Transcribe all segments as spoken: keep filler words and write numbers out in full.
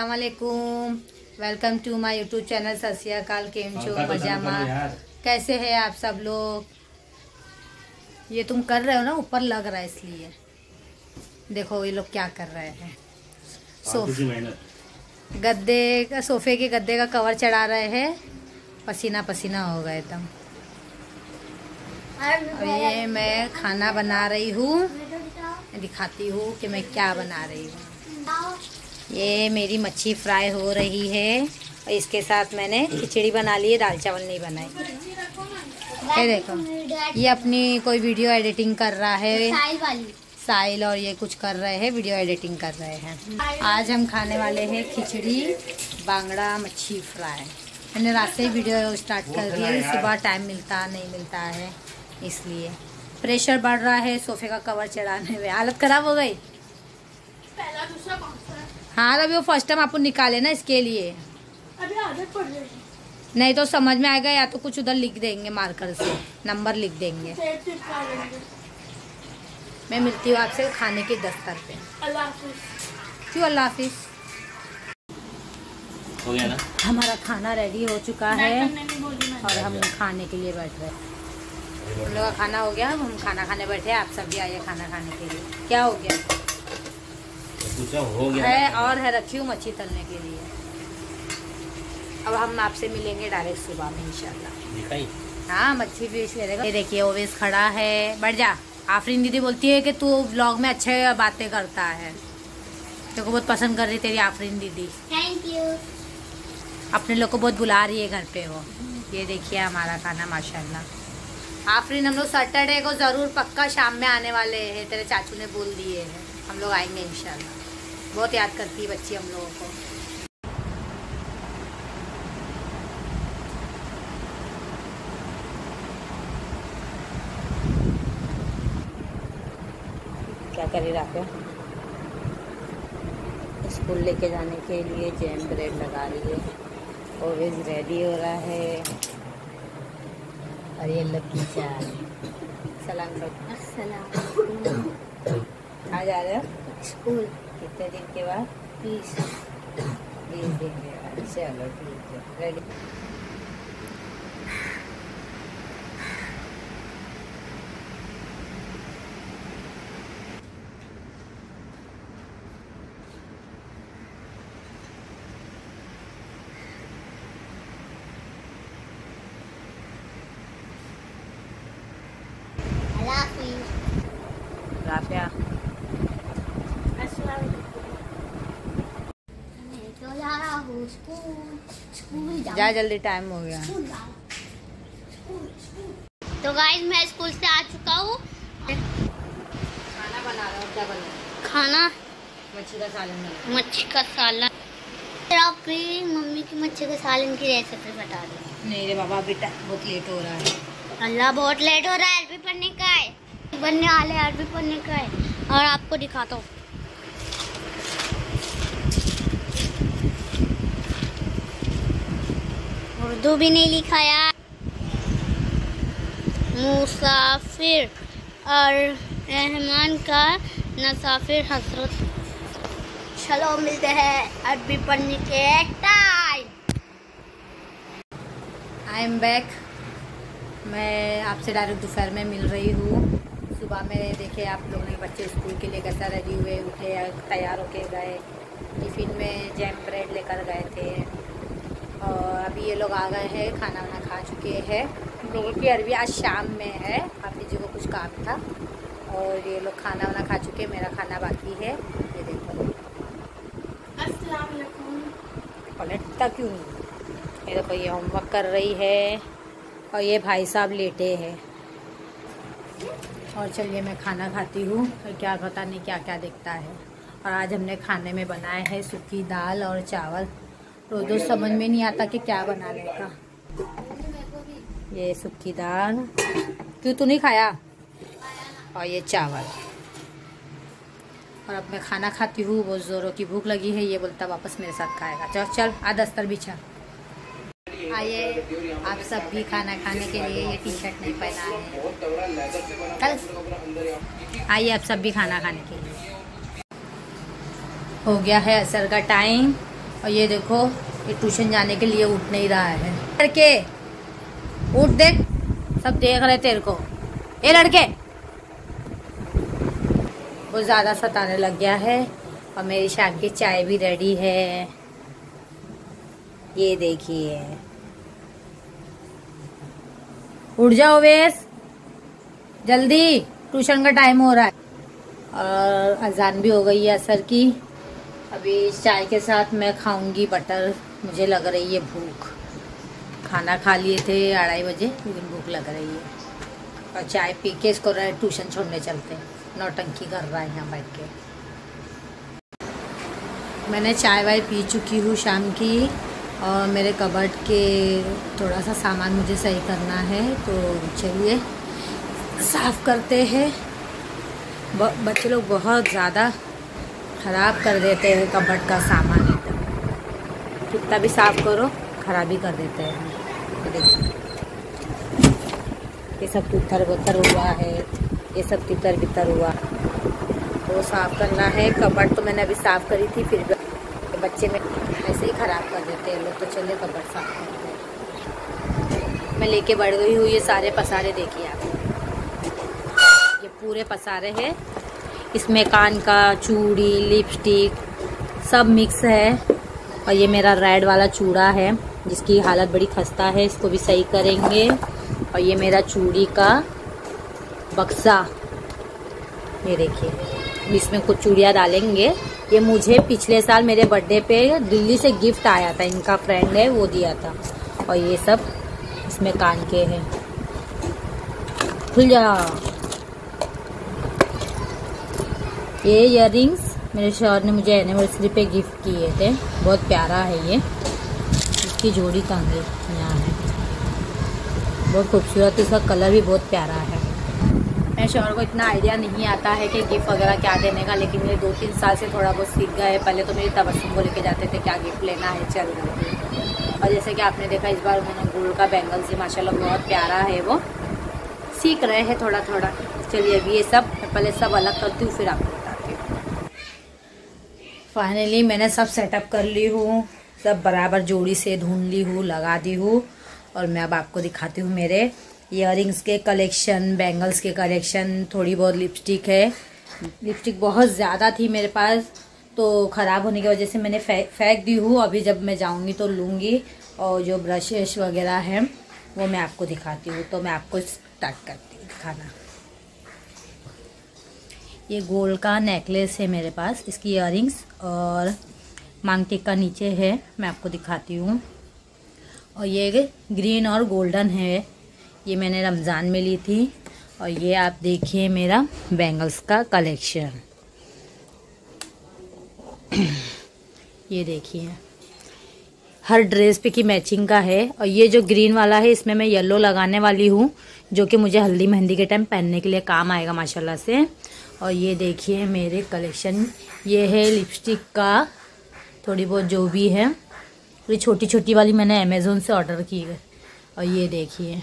अस्सलाम वालेकुम, welcome to my YouTube channel. सत श्री अकाल, केम छो, मजामा, कैसे हैं आप सब लोग। ये तुम कर रहे हो ना, ऊपर लग रहा है इसलिए। देखो ये लोग क्या कर रहे हैं, सोफे गद्दे का सोफे के गद्दे का कवर चढ़ा रहे हैं। पसीना पसीना हो गए एकदम। और ये मैं खाना बना रही हूँ, दिखाती हूँ कि मैं क्या बना रही हूँ। ये मेरी मच्छी फ्राई हो रही है और इसके साथ मैंने खिचड़ी बना ली है, दाल चावल नहीं बनाई। ये देखो, ये अपनी कोई वीडियो एडिटिंग कर रहा है साहिल, और ये कुछ कर रहे हैं, वीडियो एडिटिंग कर रहे हैं। आज हम खाने वाले हैं खिचड़ी बांगड़ा मच्छी फ्राई। मैंने रात से ही वीडियो स्टार्ट कर दी है, सुबह टाइम मिलता नहीं मिलता है इसलिए। प्रेशर बढ़ रहा है सोफे का कवर चढ़ाने में, हालत खराब हो गई। पहला दूसरा कौन सा है? हाँ, अभी वो फर्स्ट टाइम आपको निकाले ना, इसके लिए। अभी आदत पड़ रही है। नहीं तो समझ में आएगा, या तो कुछ उधर लिख देंगे मार्कर से, नंबर लिख देंगे। मैं मिलती हूँ आपसे खाने के दस्तर पे। अल्लाह हाफिज। क्यों अल्लाह हाफिज? हो गया ना? हमारा खाना रेडी हो चुका है और हम खाने के लिए बैठ रहे हैं। हम लोग का खाना हो गया, हम खाना खाने बैठे हैं। आप सब भी आइए खाना खाने के लिए। क्या हो गया? हो गया है और है, रखी हूँ मच्छी तलने के लिए। अब हम आपसे मिलेंगे डायरेक्ट सुबह में इंशाल्लाह। दिखाई? हाँ, मच्छी फिश ले लेगा। ये देखिए ओवेस खड़ा है। बैठ जा। आफरीन दीदी बोलती है कि तू व्लॉग में अच्छे बातें करता है, तेरे को बहुत पसंद कर रही तेरी आफरीन दीदी। Thank you. अपने लोग को बहुत बुला रही है घर पे वो। ये देखिए हमारा खाना माशाल्लाह। आफरीन, हम लोग सैटरडे को ज़रूर पक्का शाम में आने वाले हैं, तेरे चाचू ने बोल दिए हैं। हम लोग आएंगे इंशाल्लाह। बहुत याद करती है बच्ची हम लोगों को। क्या कर रहा है? स्कूल लेके जाने के लिए जैम ब्रेड लगा रही है। ऑलवेज रेडी हो रहा है। और ये लकी चाय। सलाम करो। अस्सलाम। कहाँ जा रहे हो? स्कूल। कितने दिन के बाद? बीस बीस दिन के बाद। चलो ठीक है, रेडी। राफिया, जा जल्दी, टाइम हो गया। तो गाइस मैं स्कूल से आ चुका हूँ। खाना बना रहा हूँ। क्या बना? खाना मच्छी का सालन बना। मच्छी का सालन। अपनी मम्मी की मच्छी के सालन की रेसिपी बता दो। नहीं रे बाबा, बेटा बहुत लेट हो रहा है। अल्लाह, बहुत लेट हो रहा है। अरबी पढ़ने का है, बनने वाले अरबी पढ़ने का है। और आपको दिखाता हूँ। उर्दू भी नहीं लिखा यार। मुसाफिर और रहमान का नसाफिर हसरत। चलो मिलते हैं अरबी पढ़ने के टाइम। I am back. मैं आपसे डायरेक्ट दोपहर में मिल रही हूँ। सुबह में देखे आप लोगों ने बच्चे स्कूल के लिए कैसा रेडी हुए, उठे, तैयार होके गए। टिफ़िन में जैम ब्रेड लेकर गए थे। और अभी ये लोग आ गए हैं, खाना वाना खा चुके हैं। लोगों की अरबी आज शाम में है, हाफिज जी को कुछ काम था। और ये लोग खाना वाना खा चुके, मेरा खाना बाकी है। ये देखो। अस्सलाम वालेकुम। पलटता क्यों नहीं? ये देखो, ये होमवर्क कर रही है और ये भाई साहब लेटे हैं। और चलिए मैं खाना खाती हूँ। क्या पता नहीं क्या क्या दिखता है। और आज हमने खाने में बनाए हैं सूखी दाल और चावल। रोज रोज समझ में नहीं आता कि क्या बनाने का। ये सूखी दाल। क्यों तू नहीं खाया? और ये चावल। और अब मैं खाना खाती हूँ, बहुत ज़ोरों की भूख लगी है। ये बोलता वापस मेरे साथ खाएगा। चल चल, आ दस्तर बिछा। आइए आप सब भी खाना खाने के लिए। ये टी शर्ट नहीं पहना है। कल आइए आप सब भी खाना खाने के लिए। हो गया है असर का टाइम। और ये देखो ये ट्यूशन जाने के लिए उठ नहीं रहा है। लड़के उठ, देख सब देख रहे तेरे को। ये लड़के बहुत ज्यादा सताने लग गया है। और मेरी शाम की चाय भी रेडी है, ये देखिए। उठ जाओ वेश, जल्दी ट्यूशन का टाइम हो रहा है। और अजान भी हो गई है असर की। अभी चाय के साथ मैं खाऊंगी बटर। मुझे लग रही है भूख। खाना खा लिए थे अढ़ाई बजे, लेकिन भूख लग रही है। और चाय पी के इसको ट्यूशन छोड़ने चलते हैं। नौटंकी कर रहा है यहाँ बैठ के। मैंने चाय वाय पी चुकी हूँ शाम की। और मेरे कबर्ड के थोड़ा सा सामान मुझे सही करना है, तो चलिए साफ़ करते हैं। बच्चे लोग बहुत ज़्यादा ख़राब कर देते हैं कबर्ड का सामान। एकदम कितना भी साफ़ करो ख़राब ही कर देते हैं। देखिए ये सब तितर बितर हुआ है, ये सब तितर बितर हुआ, तो साफ़ करना है। कबर्ड तो मैंने अभी साफ़ करी थी, फिर भी बच्चे में ऐसे ही ख़राब कर देते हैं लोग। तो चलिए कबर्ड साफ़ करते हैं। मैं लेके बढ़ गई हूँ ये सारे पसारे। देखिए आप, ये पूरे पसारे हैं। इसमें कान का चूड़ी, लिपस्टिक सब मिक्स है। और ये मेरा रेड वाला चूड़ा है जिसकी हालत बड़ी खस्ता है, इसको भी सही करेंगे। और ये मेरा चूड़ी का बक्सा, ये देखिए इसमें कुछ चूड़ियाँ डालेंगे। ये मुझे पिछले साल मेरे बर्थडे पे दिल्ली से गिफ्ट आया था, इनका फ्रेंड है वो दिया था। और ये सब इसमें कान के हैं। खुल जा। ये इयररिंग्स मेरे शौहर ने मुझे एनिवर्सरी पे गिफ्ट किए थे, बहुत प्यारा है ये। इसकी जोड़ी कहाँ है? यहाँ है, बहुत खूबसूरत। इसका कलर भी बहुत प्यारा है। मेरे शौहर को इतना आइडिया नहीं आता है कि गिफ्ट वगैरह क्या देने का, लेकिन मेरे दो तीन साल से थोड़ा बहुत सीख गए। पहले तो मेरी तबस्सुम को लेके जाते थे क्या गिफ्ट लेना है, चल रहे। और जैसे कि आपने देखा इस बार उन्होंने गोल्ड का बैंगल से माशाल्लाह बहुत प्यारा है, वो सीख रहे हैं थोड़ा थोड़ा। चलिए अभी ये सब पहले सब अलग करती हूँ, फिर आपको बताती हूँ। फाइनली मैंने सब सेटअप कर ली हूँ, सब बराबर जोड़ी से ढूंढ ली हूँ, लगा दी हूँ। और मैं अब आपको दिखाती हूँ मेरे इयररिंग्स के कलेक्शन, बैंगल्स के कलेक्शन। थोड़ी बहुत लिपस्टिक है। लिपस्टिक बहुत ज़्यादा थी मेरे पास, तो ख़राब होने की वजह से मैंने फे, फेंक दी हूँ। अभी जब मैं जाऊँगी तो लूँगी। और जो ब्रशेस वगैरह हैं वो मैं आपको दिखाती हूँ। तो मैं आपको स्टार्ट करती हूँ दिखाना। ये गोल्ड का नेकलेस है मेरे पास, इसकी इयररिंग्स और मांग टिक्का नीचे है, मैं आपको दिखाती हूँ। और ये ग्रीन और गोल्डन है, ये मैंने रमज़ान में ली थी। और ये आप देखिए मेरा बैंगल्स का कलेक्शन, ये देखिए हर ड्रेस पे की मैचिंग का है। और ये जो ग्रीन वाला है इसमें मैं येलो लगाने वाली हूँ, जो कि मुझे हल्दी मेहंदी के टाइम पहनने के लिए काम आएगा माशाल्लाह से। और ये देखिए मेरे कलेक्शन, ये है लिपस्टिक का थोड़ी बहुत जो भी है। ये छोटी छोटी वाली मैंने अमेज़ोन से ऑर्डर की है। और ये देखिए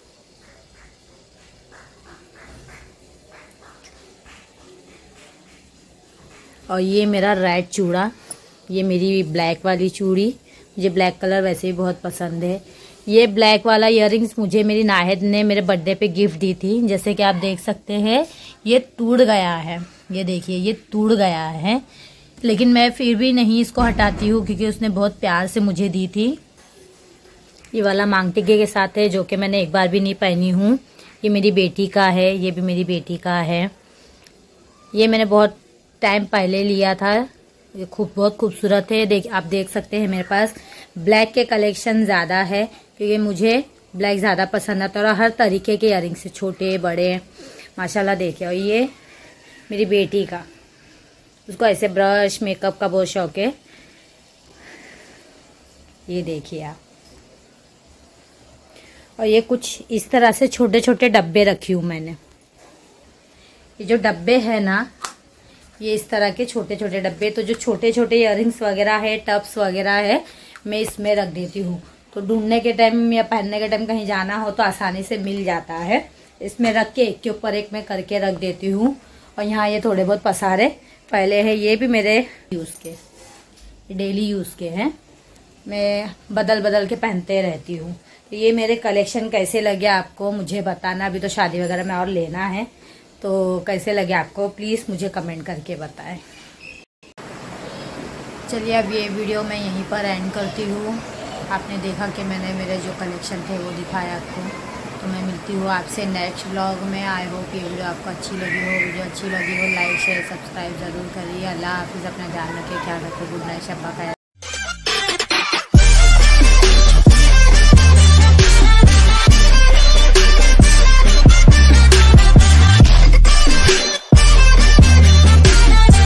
और ये मेरा रेड चूड़ा, ये मेरी ब्लैक वाली चूड़ी, मुझे ब्लैक कलर वैसे भी बहुत पसंद है। ये ब्लैक वाला इयररिंग्स मुझे मेरी नाहिद ने मेरे बर्थडे पे गिफ्ट दी थी। जैसे कि आप देख सकते हैं ये टूट गया है, ये देखिए ये टूट गया है, लेकिन मैं फिर भी नहीं इसको हटाती हूँ क्योंकि उसने बहुत प्यार से मुझे दी थी। ये वाला मांग टिक्के के साथ है, जो कि मैंने एक बार भी नहीं पहनी हूँ। ये मेरी बेटी का है, ये भी मेरी बेटी का है। ये मैंने बहुत टाइम पहले लिया था, ये खूब बहुत खूबसूरत है। देख आप देख सकते हैं मेरे पास ब्लैक के कलेक्शन ज़्यादा है क्योंकि मुझे ब्लैक ज़्यादा पसंद आता है। और हर तरीके के इयररिंग्स से छोटे बड़े माशाल्लाह देखिए। और ये मेरी बेटी का, उसको ऐसे ब्रश मेकअप का बहुत शौक है, ये देखिए आप। और ये कुछ इस तरह से छोटे छोटे डब्बे रखी हूँ मैंने। ये जो डब्बे है ना, ये इस तरह के छोटे छोटे डब्बे, तो जो छोटे छोटे इयररिंग्स वगैरह है, टप्स वगैरह है, मैं इसमें रख देती हूँ। तो ढूंढने के टाइम या पहनने के टाइम कहीं जाना हो तो आसानी से मिल जाता है। इसमें रख के एक के ऊपर एक मैं करके रख देती हूँ। और यहाँ ये थोड़े बहुत पसारे पहले है, ये भी मेरे यूज़ के। डेली यूज़ के हैं, मैं बदल बदल के पहनते रहती हूँ। तो ये मेरे कलेक्शन कैसे लगे आपको मुझे बताना, अभी तो शादी वगैरह में और लेना है, तो कैसे लगे आपको प्लीज़ मुझे कमेंट करके बताएं। चलिए अब ये वीडियो मैं यहीं पर एंड करती हूँ। आपने देखा कि मैंने मेरे जो कलेक्शन थे वो दिखाया आपको, तो मैं मिलती हूँ आपसे नेक्स्ट व्लॉग में। आई होप ये वीडियो आपको अच्छी लगी हो। वीडियो अच्छी लगी हो लाइक शेयर सब्सक्राइब ज़रूर करिए। अल्लाह हाफिज़, अपना ध्यान रखिए, ख्याल रखिए। गुड नाइट, शब्बा खैर।